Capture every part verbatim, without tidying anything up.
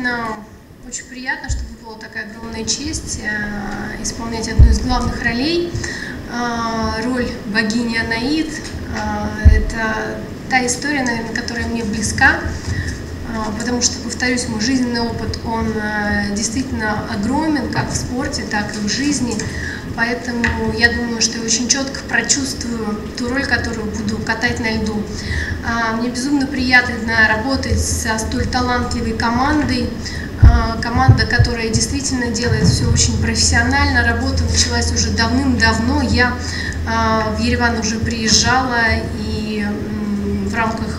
действительно очень приятно, что выпала такая огромная честь э, исполнять одну из главных ролей. Э, роль богини Анаит. Э, это та история, наверное, которая мне близка, э, потому что, повторюсь, мой жизненный опыт, он э, действительно огромен, как в спорте, так и в жизни. Поэтому я думаю, что я очень четко прочувствую ту роль, которую буду катать на льду. Мне безумно приятно работать со столь талантливой командой. Команда, которая действительно делает все очень профессионально. Работа началась уже давным-давно. Я в Ереван уже приезжала, и в рамках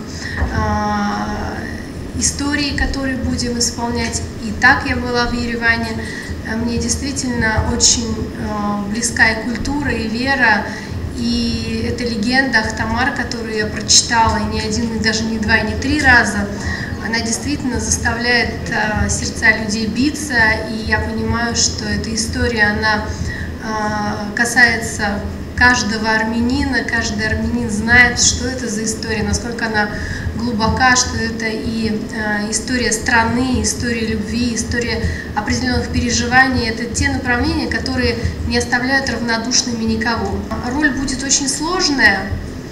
истории, которую будем исполнять, и так я была в Ереване. Мне действительно очень э, близка и культура, и вера, и эта легенда Ахтамар, которую я прочитала и не один, и даже не два, и не три раза, она действительно заставляет э, сердца людей биться, и я понимаю, что эта история, она э, касается каждого армянина, каждый армянин знает, что это за история, насколько она глубока, что это и э, история страны, история любви, история определенных переживаний. Это те направления, которые не оставляют равнодушными никого. Роль будет очень сложная,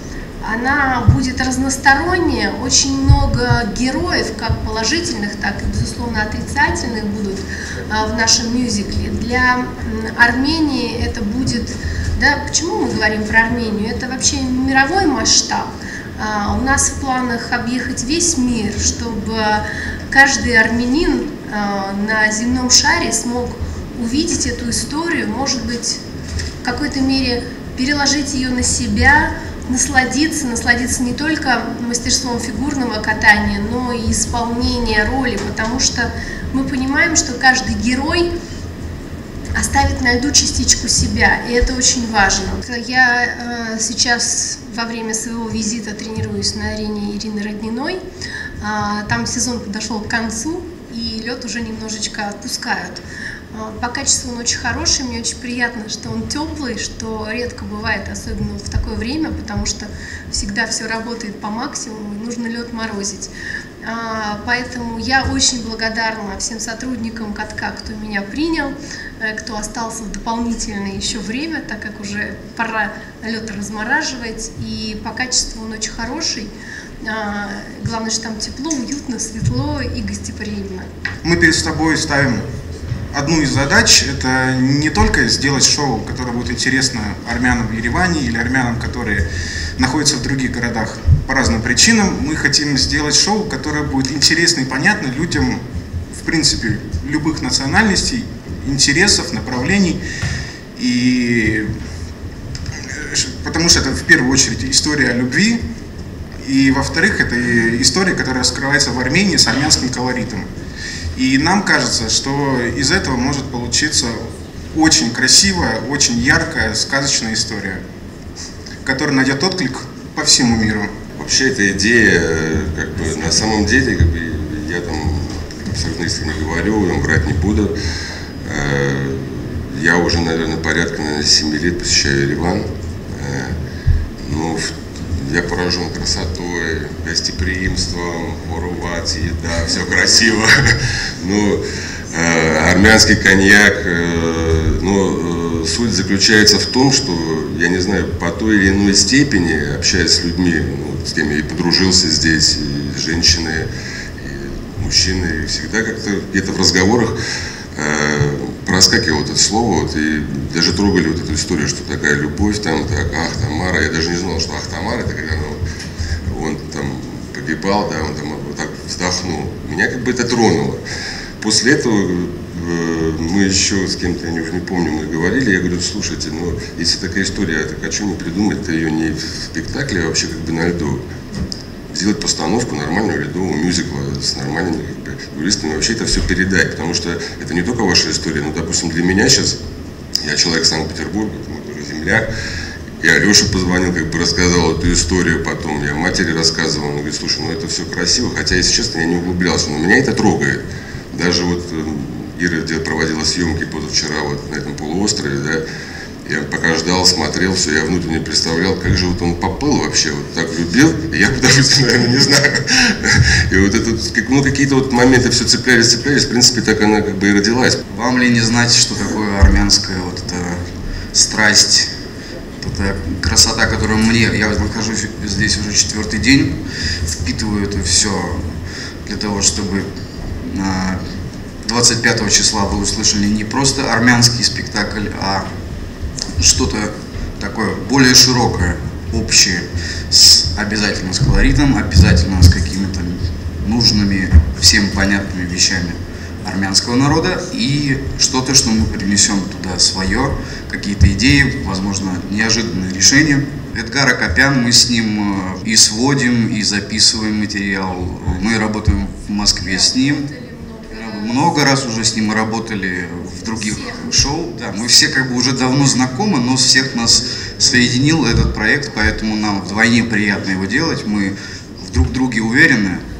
она будет разносторонняя, очень много героев, как положительных, так и, безусловно, отрицательных будут э, в нашем мюзикле. Для э, Армении это будет... Да, почему мы говорим про Армению? Это вообще мировой масштаб. Uh, у нас в планах объехать весь мир, чтобы каждый армянин uh, на земном шаре смог увидеть эту историю, может быть, в какой-то мере переложить ее на себя, насладиться, насладиться не только мастерством фигурного катания, но и исполнения роли, потому что мы понимаем, что каждый герой оставить на льду частичку себя, и это очень важно. Я э, сейчас во время своего визита тренируюсь на арене Ирины Родниной. Э, там сезон подошел к концу, и лед уже немножечко отпускают. Э, по качеству он очень хороший, мне очень приятно, что он теплый, что редко бывает, особенно в такое время, потому что всегда все работает по максимуму, и нужно лед морозить. Поэтому я очень благодарна всем сотрудникам катка, кто меня принял, кто остался в дополнительное еще время, так как уже пора лед размораживать. И по качеству он очень хороший. Главное, что там тепло, уютно, светло и гостеприимно. Мы перед тобой ставим одну из задач. Это не только сделать шоу, которое будет интересно армянам в Ереване или армянам, которые находятся в других городах по разным причинам. Мы хотим сделать шоу, которое будет интересно и понятно людям, в принципе, любых национальностей, интересов, направлений. И потому что это в первую очередь история любви, и во-вторых, это история, которая раскрывается в Армении с армянским колоритом. И нам кажется, что из этого может получиться очень красивая, очень яркая, сказочная история, которая найдет отклик по всему миру. Вообще эта идея, как бы, на самом деле, как бы, я там абсолютно искренне говорю, там, врать не буду. Я уже, наверное, порядка наверное, семи лет посещаю Ереван. Но я поражен красотой, гостеприимством, хоруват, еда, все красиво. Ну, армянский коньяк, но суть заключается в том, что, я не знаю, по той или иной степени, общаясь с людьми, ну, с кем я и подружился здесь, и женщины, и мужчины, и всегда как-то где-то в разговорах э, проскакивало вот это слово, вот, и даже трогали вот эту историю, что такая любовь, там, так, Ахтамара, я даже не знал, что Ахтамар, это когда ну, он там погибал, да, он там вот так вздохнул. Меня как бы это тронуло. После этого мы еще с кем-то, я уже не помню, мы говорили, я говорю, слушайте, ну, если такая история, так а что не придумать-то ее не в спектакле, а вообще как бы на льду. Сделать постановку нормального ледового мюзикла с нормальными как бы, юристами, вообще это все передать, потому что это не только ваша история, но, допустим, для меня сейчас, я человек Санкт-Петербурга, это мой тоже земляк, я Алёше позвонил, как бы рассказал эту историю потом, я матери рассказывал, он говорит, слушай, ну это все красиво, хотя, если честно, я не углублялся, но меня это трогает. Даже вот Ира проводила съемки позавчера вот на этом полуострове, да, Я пока ждал, смотрел, все, я внутренне представлял, как же вот он поплыл вообще, вот так любил, я бы, допустим, наверное, не знаю. И вот это, ну, какие-то вот моменты все цеплялись, цеплялись, в принципе, так она как бы и родилась. Вам ли не знать, что такое армянская вот эта страсть, вот эта красота, которую мне, я нахожусь здесь уже четвертый день, впитываю это все для того, чтобы двадцать пятого числа вы услышали не просто армянский спектакль, а что-то такое более широкое, общее, с, обязательно с колоритом, обязательно с какими-то нужными, всем понятными вещами армянского народа, и что-то, что мы принесем туда свое, какие-то идеи, возможно, неожиданные решения. Эдгар Акопян, мы с ним и сводим, и записываем материал. Мы работаем в Москве с ним. Много раз уже с ним мы работали в других шоу. Да, мы все как бы уже давно знакомы, но всех нас соединил этот проект, поэтому нам вдвойне приятно его делать. Мы в друг друге уверены.